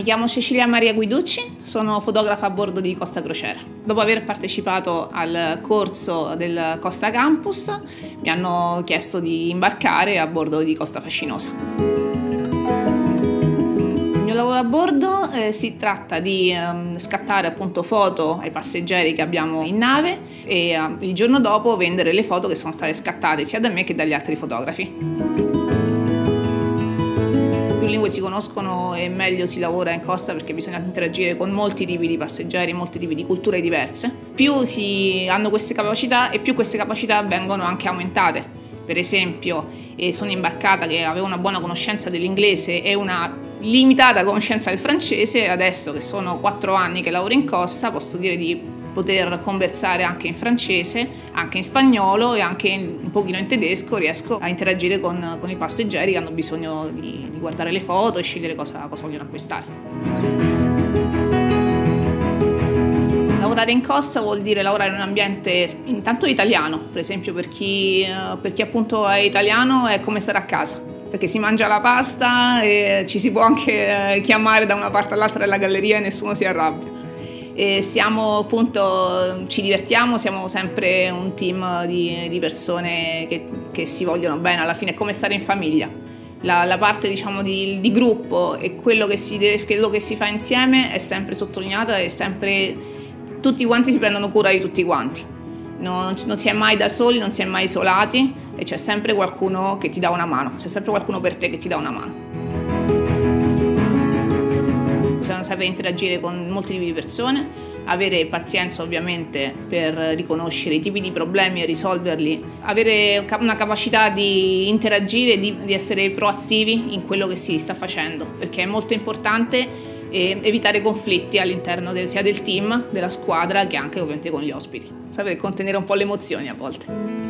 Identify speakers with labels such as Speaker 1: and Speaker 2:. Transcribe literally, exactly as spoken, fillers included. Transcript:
Speaker 1: Mi chiamo Cecilia Maria Guiducci, sono fotografa a bordo di Costa Crociere. Dopo aver partecipato al corso del Costa Campus, mi hanno chiesto di imbarcare a bordo di Costa Fascinosa. Il mio lavoro a bordo eh, si tratta di um, scattare appunto foto ai passeggeri che abbiamo in nave e uh, il giorno dopo vendere le foto che sono state scattate sia da me che dagli altri fotografi. Più lingue si conoscono e meglio si lavora in costa, perché bisogna interagire con molti tipi di passeggeri, molti tipi di culture diverse. Più si hanno queste capacità e più queste capacità vengono anche aumentate. Per esempio, eh, sono imbarcata che avevo una buona conoscenza dell'inglese e una limitata conoscenza del francese. Adesso che sono quattro anni che lavoro in costa, posso dire di poter conversare anche in francese, anche in spagnolo e anche in, un pochino in tedesco. Riesco a interagire con, con i passeggeri che hanno bisogno di, di guardare le foto e scegliere cosa, cosa vogliono acquistare. Lavorare in costa vuol dire lavorare in un ambiente intanto italiano, per esempio per chi, per chi appunto è italiano è come stare a casa, perché si mangia la pasta e ci si può anche chiamare da una parte all'altra della galleria e nessuno si arrabbia. E siamo appunto, ci divertiamo, siamo sempre un team di, di persone che, che si vogliono bene, alla fine è come stare in famiglia. La, la parte diciamo di, di gruppo e quello che, si deve, quello che si fa insieme è sempre sottolineata e sempre tutti quanti si prendono cura di tutti quanti. Non, non si è mai da soli, non si è mai isolati e c'è sempre qualcuno che ti dà una mano, c'è sempre qualcuno per te che ti dà una mano. Bisogna sapere interagire con molti tipi di persone, avere pazienza ovviamente per riconoscere i tipi di problemi e risolverli, avere una capacità di interagire, di, di essere proattivi in quello che si sta facendo, perché è molto importante eh, evitare conflitti all'interno del, sia del team, della squadra, che anche ovviamente con gli ospiti. Sapere contenere un po' le emozioni a volte.